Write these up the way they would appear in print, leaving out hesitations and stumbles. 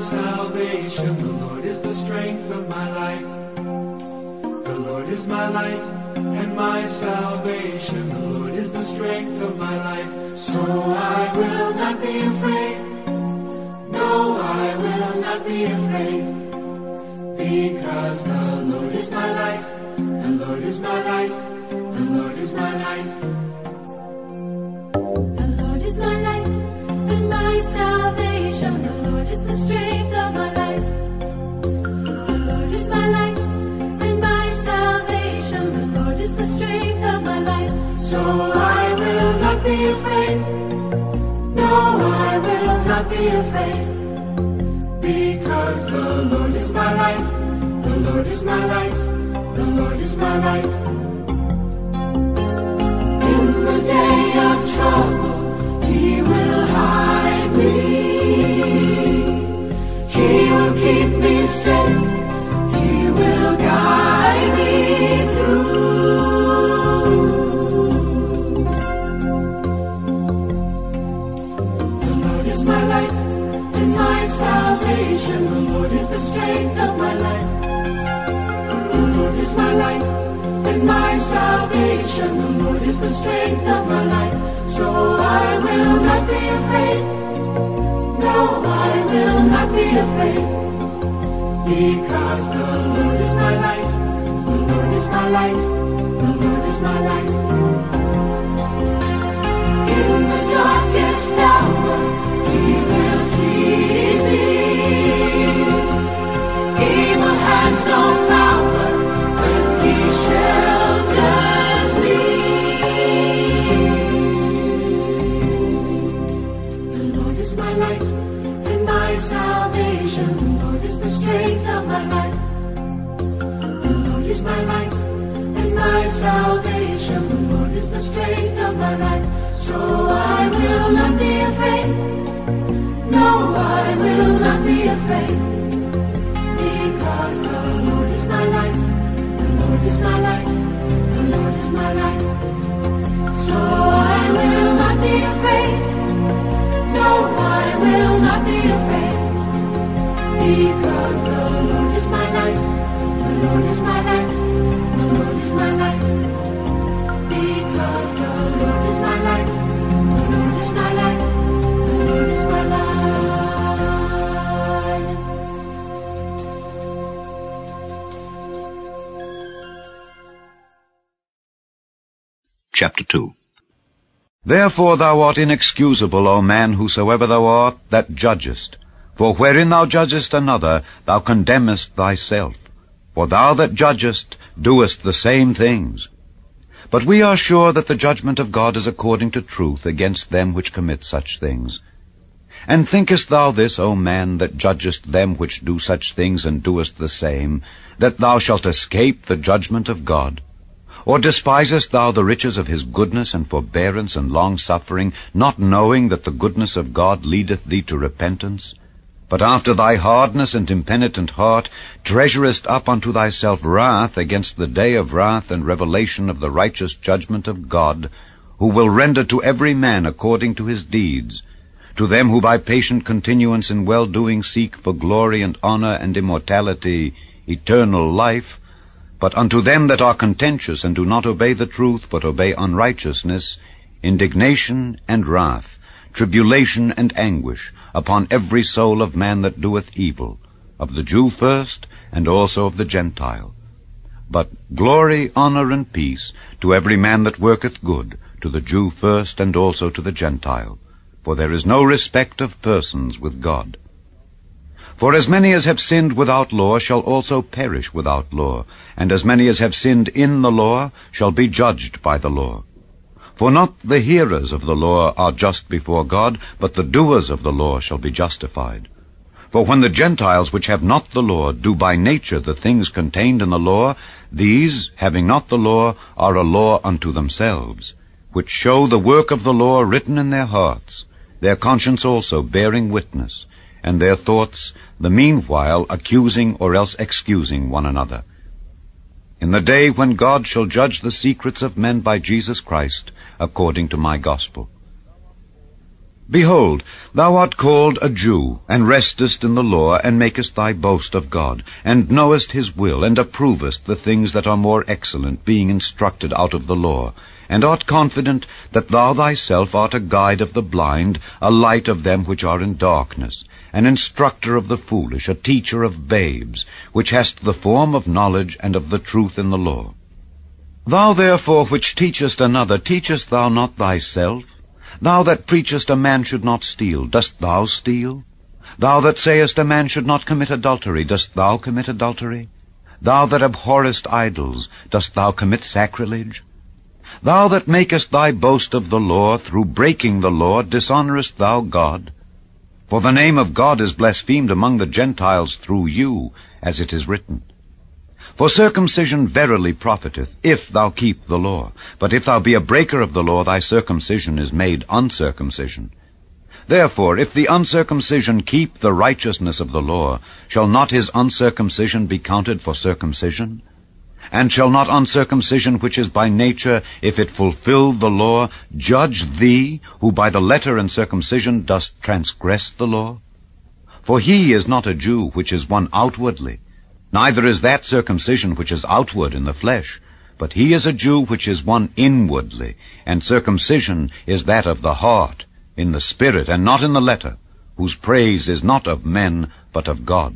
salvation, the Lord is the strength of my life. The Lord is my light and my salvation, the Lord is the strength of my life. So I will not be afraid, no, I will not be afraid, because the Lord is my light, the Lord is my light, the Lord is my light. The Lord is my light and my salvation, the Lord is the strength of my life. The Lord is my light and my salvation, the Lord is the strength of my life. So I will not be afraid, no, I will not be afraid, because the Lord is my light, the Lord is my light, the Lord is my light. In the day of trouble, He will hide me, He will keep me safe, He will guide me through. The Lord is my light and my salvation, the Lord is the strength of my life. The Lord is my light and my salvation, the Lord is the strength of my life. So I will not be afraid, no, I will not be afraid, because the Lord is my light, the Lord is my light, the Lord is my light. In the darkest hour, He will keep me, evil has no power when He shelters me. The Lord is my light and my salvation, the Lord is the strength of my life. The Lord is my light and my salvation, the Lord is the strength of my life. So I will not be afraid, no, I will not be afraid, because the Lord is my light, the Lord is my light, the Lord is my light. So I will not be afraid, no, I will not be afraid, because the Lord is my light, the Lord is my light, the Lord is my light, because the Lord is my light, the Lord is my light, the Lord is my light. Chapter 2. Therefore thou art inexcusable, O man, whosoever thou art that judgest. For wherein thou judgest another, thou condemnest thyself. For thou that judgest doest the same things. But we are sure that the judgment of God is according to truth against them which commit such things. And thinkest thou this, O man, that judgest them which do such things and doest the same, that thou shalt escape the judgment of God? Or despisest thou the riches of His goodness and forbearance and longsuffering, not knowing that the goodness of God leadeth thee to repentance? But after thy hardness and impenitent heart treasurest up unto thyself wrath against the day of wrath and revelation of the righteous judgment of God, who will render to every man according to his deeds, to them who by patient continuance in well-doing seek for glory and honor and immortality, eternal life. But unto them that are contentious and do not obey the truth, but obey unrighteousness, indignation and wrath, tribulation and anguish, upon every soul of man that doeth evil, of the Jew first, and also of the Gentile. But glory, honor, and peace to every man that worketh good, to the Jew first, and also to the Gentile. For there is no respect of persons with God. For as many as have sinned without law shall also perish without law, and as many as have sinned in the law shall be judged by the law. For not the hearers of the law are just before God, but the doers of the law shall be justified. For when the Gentiles which have not the law do by nature the things contained in the law, these, having not the law, are a law unto themselves, which show the work of the law written in their hearts, their conscience also bearing witness, and their thoughts the meanwhile accusing or else excusing one another. In the day when God shall judge the secrets of men by Jesus Christ, according to my gospel. Behold, thou art called a Jew, and restest in the law, and makest thy boast of God, and knowest his will, and approvest the things that are more excellent, being instructed out of the law, and art confident that thou thyself art a guide of the blind, a light of them which are in darkness, an instructor of the foolish, a teacher of babes, which hast the form of knowledge and of the truth in the law. Thou therefore which teachest another, teachest thou not thyself? Thou that preachest a man should not steal, dost thou steal? Thou that sayest a man should not commit adultery, dost thou commit adultery? Thou that abhorrest idols, dost thou commit sacrilege? Thou that makest thy boast of the law, through breaking the law, dishonorest thou God? For the name of God is blasphemed among the Gentiles through you, as it is written. For circumcision verily profiteth, if thou keep the law. But if thou be a breaker of the law, thy circumcision is made uncircumcision. Therefore, if the uncircumcision keep the righteousness of the law, shall not his uncircumcision be counted for circumcision? And shall not uncircumcision which is by nature, if it fulfill the law, judge thee, who by the letter and circumcision dost transgress the law? For he is not a Jew which is one outwardly, neither is that circumcision which is outward in the flesh, but he is a Jew which is one inwardly, and circumcision is that of the heart, in the spirit, and not in the letter, whose praise is not of men, but of God.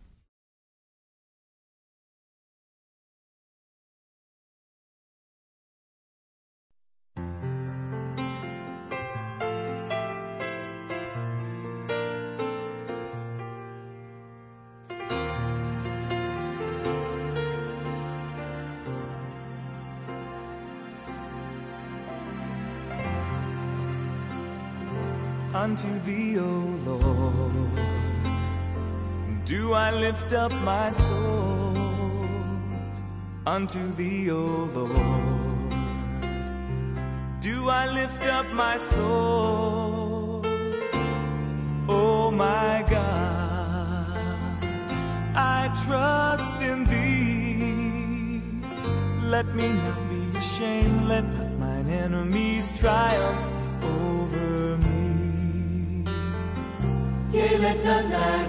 Unto thee, O Lord, do I lift up my soul. Unto thee, O Lord, do I lift up my soul. O my God, I trust in thee. Let me not be ashamed, let not mine enemies triumph over me. Yea, let none that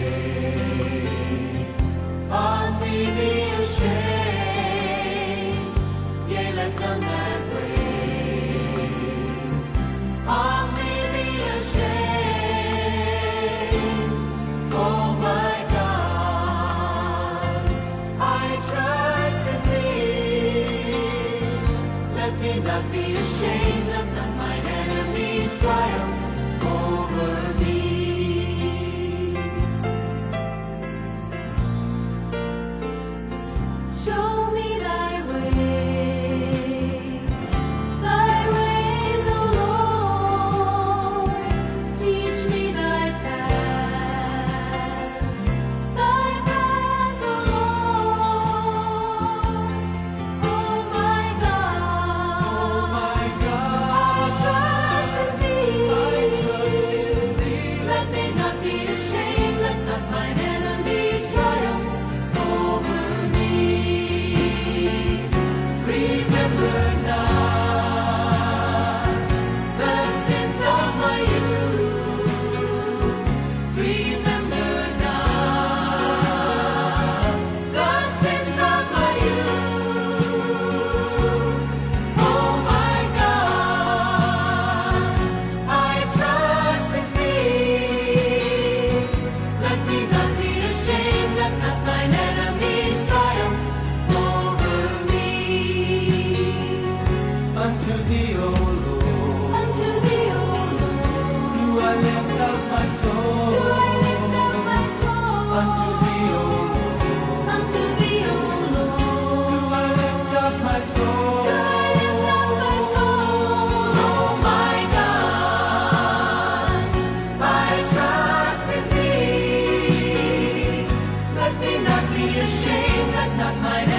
wait on thee be ashamed. Yea, let none that wait on thee be ashamed. Oh my God, I trust in thee. Let me not be ashamed, let not mine enemies triumph over me. Let me not be ashamed, let not mine